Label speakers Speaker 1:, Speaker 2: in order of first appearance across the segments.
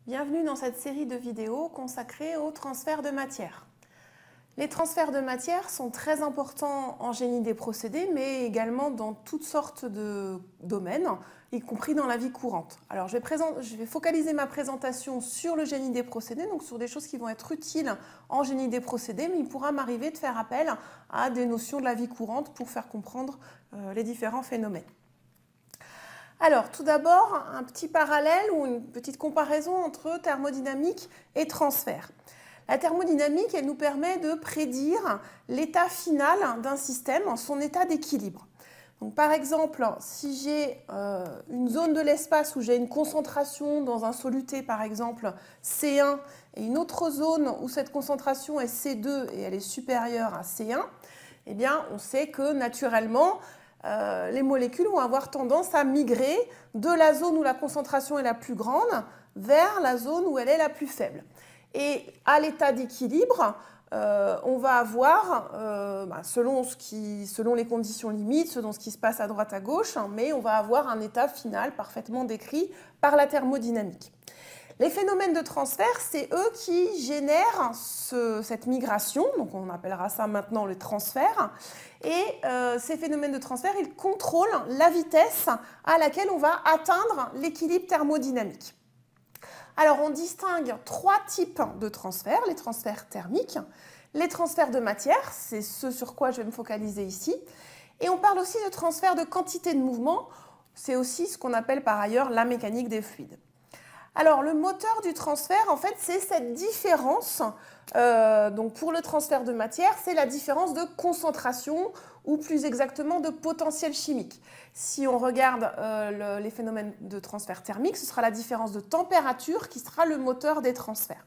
Speaker 1: Bienvenue dans cette série de vidéos consacrée au transfert de matière. Les transferts de matière sont très importants en génie des procédés, mais également dans toutes sortes de domaines, y compris dans la vie courante. Alors je vais focaliser ma présentation sur le génie des procédés, donc sur des choses qui vont être utiles en génie des procédés, mais il pourra m'arriver de faire appel à des notions de la vie courante pour faire comprendre les différents phénomènes. Alors, tout d'abord, un petit parallèle ou une petite comparaison entre thermodynamique et transfert. La thermodynamique, elle nous permet de prédire l'état final d'un système, son état d'équilibre. Donc, par exemple, si j'ai une zone de l'espace où j'ai une concentration dans un soluté, par exemple C1, et une autre zone où cette concentration est C2 et elle est supérieure à C1, eh bien, on sait que naturellement, les molécules vont avoir tendance à migrer de la zone où la concentration est la plus grande vers la zone où elle est la plus faible. Et à l'état d'équilibre, on va avoir, selon les conditions limites, selon ce qui se passe à droite à gauche, mais on va avoir un état final parfaitement décrit par la thermodynamique. Les phénomènes de transfert, c'est eux qui génèrent cette migration, donc on appellera ça maintenant le transfert, et ces phénomènes de transfert, ils contrôlent la vitesse à laquelle on va atteindre l'équilibre thermodynamique. Alors on distingue trois types de transferts, les transferts thermiques, les transferts de matière, c'est ce sur quoi je vais me focaliser ici, et on parle aussi de transfert de quantité de mouvement, c'est aussi ce qu'on appelle par ailleurs la mécanique des fluides. Alors, le moteur du transfert, en fait, c'est cette différence. Donc, pour le transfert de matière, c'est la différence de concentration ou plus exactement de potentiel chimique. Si on regarde les phénomènes de transfert thermique, ce sera la différence de température qui sera le moteur des transferts.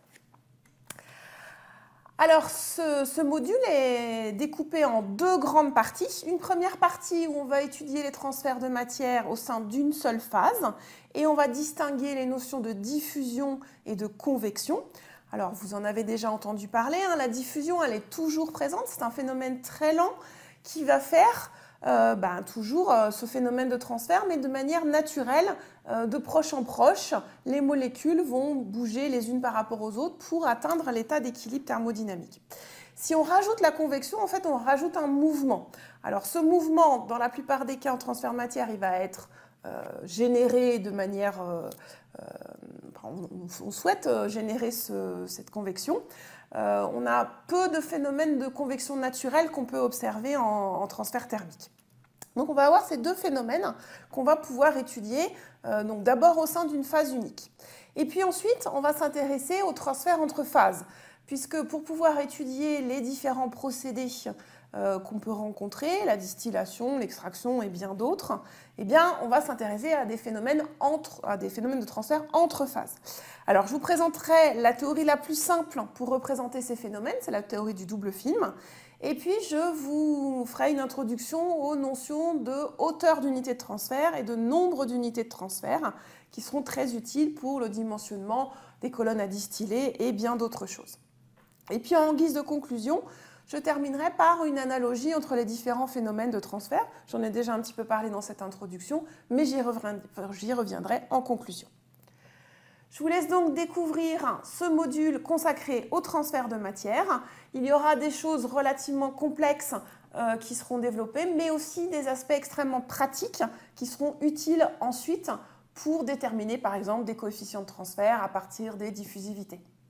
Speaker 1: Alors, ce module est découpé en deux grandes parties. Une première partie où on va étudier les transferts de matière au sein d'une seule phase et on va distinguer les notions de diffusion et de convection. Alors, vous en avez déjà entendu parler, la diffusion, elle est toujours présente. C'est un phénomène très lent qui va faire toujours ce phénomène de transfert, mais de manière naturelle, de proche en proche, les molécules vont bouger les unes par rapport aux autres pour atteindre l'état d'équilibre thermodynamique. Si on rajoute la convection, en fait, on rajoute un mouvement. Alors, ce mouvement, dans la plupart des cas en transfert matière, il va être généré de manière... on souhaite générer cette convection. On a peu de phénomènes de convection naturelle qu'on peut observer en transfert thermique. Donc on va avoir ces deux phénomènes qu'on va pouvoir étudier d'abord au sein d'une phase unique. Et puis ensuite, on va s'intéresser au transfert entre phases, puisque pour pouvoir étudier les différents procédés qu'on peut rencontrer, la distillation, l'extraction et bien d'autres, eh bien, on va s'intéresser à des phénomènes de transfert entre phases. Alors, je vous présenterai la théorie la plus simple pour représenter ces phénomènes, c'est la théorie du double film. Et puis, je vous ferai une introduction aux notions de hauteur d'unité de transfert et de nombre d'unités de transfert qui seront très utiles pour le dimensionnement des colonnes à distiller et bien d'autres choses. Et puis, en guise de conclusion, je terminerai par une analogie entre les différents phénomènes de transfert. J'en ai déjà un petit peu parlé dans cette introduction, mais j'y reviendrai en conclusion. Je vous laisse donc découvrir ce module consacré au transfert de matière. Il y aura des choses relativement complexes qui seront développées, mais aussi des aspects extrêmement pratiques qui seront utiles ensuite pour déterminer par exemple des coefficients de transfert à partir des diffusivités.